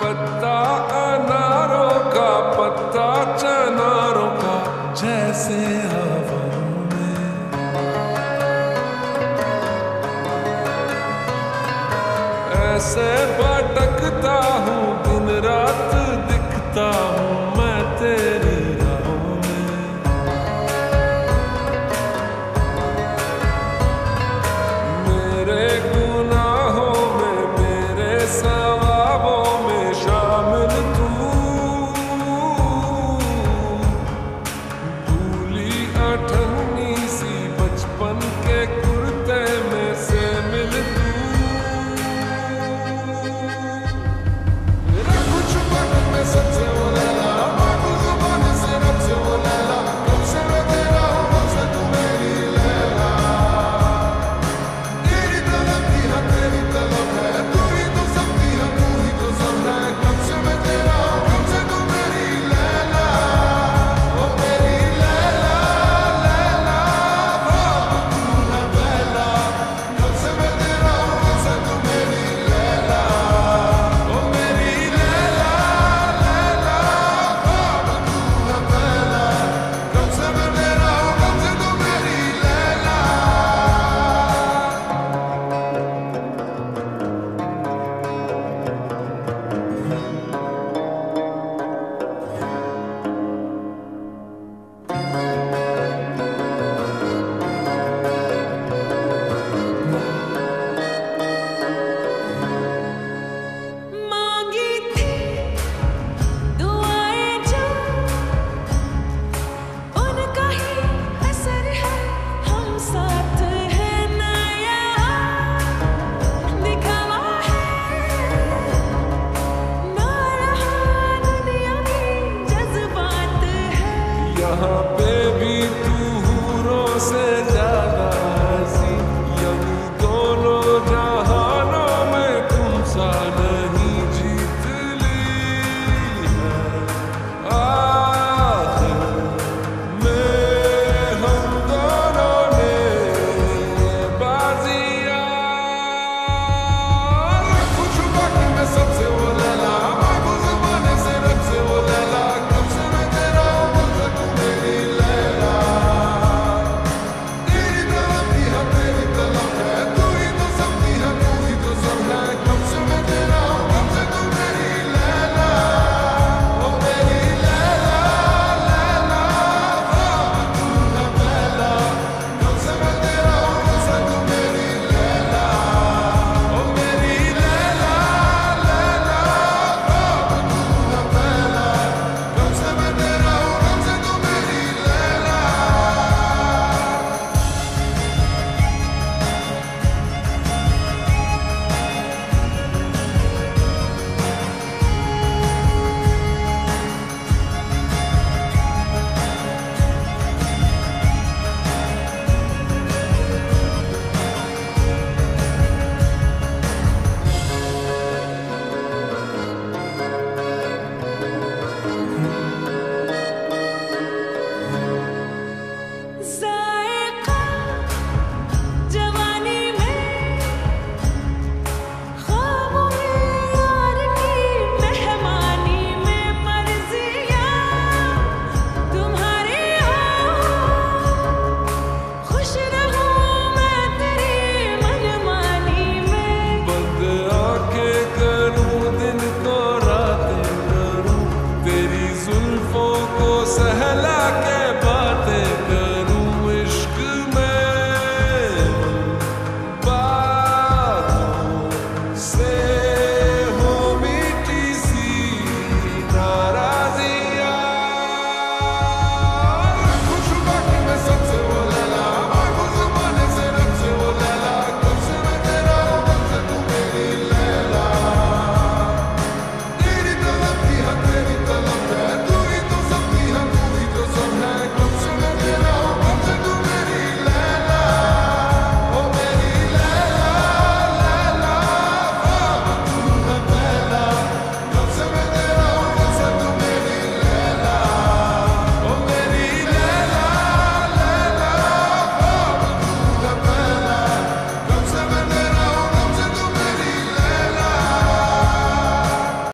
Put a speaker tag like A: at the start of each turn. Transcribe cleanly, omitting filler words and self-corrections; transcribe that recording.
A: पत्ता अनारों का, पत्ता चनारों का, जैसे हवाओं में। ऐसे भटकता हूँ दिन रात, दिखता हूँ मैं तेरी राहों में। मेरे गुनाहों में, मेरे सवाबों में शामिल तू। भूली अठन्नी सी बचपन के कुर्ते में से मिल तू। मेरा कुछ पल में सबसे वो लैला, मांगू जुबान से रब से वो लैला, कब से मैं तेरा हूँ कब से तू मेरी लैला। तेरी तलब की है तेरी तलब है, तू ही तो सबकी है तू ही तो सब है, कब से मैं तेरा हूँ कब से तू मेरी लैला। ओ मेरी लैला लैला, बाप तू है पहला, कब से मैं तेरा हूँ कब से तू मेरी लैला। ओ मेरी लैला लैला, बाप तू है पहला, कब से मैं तेरा हूँ कब से तू मेरी लैला।
B: मांगी थी दुआएं जो उनका ही असर है, हम साथ हैं ना यहाँ, दिखावा है ना रहा दुनिया की जज्बात है।
A: यहाँ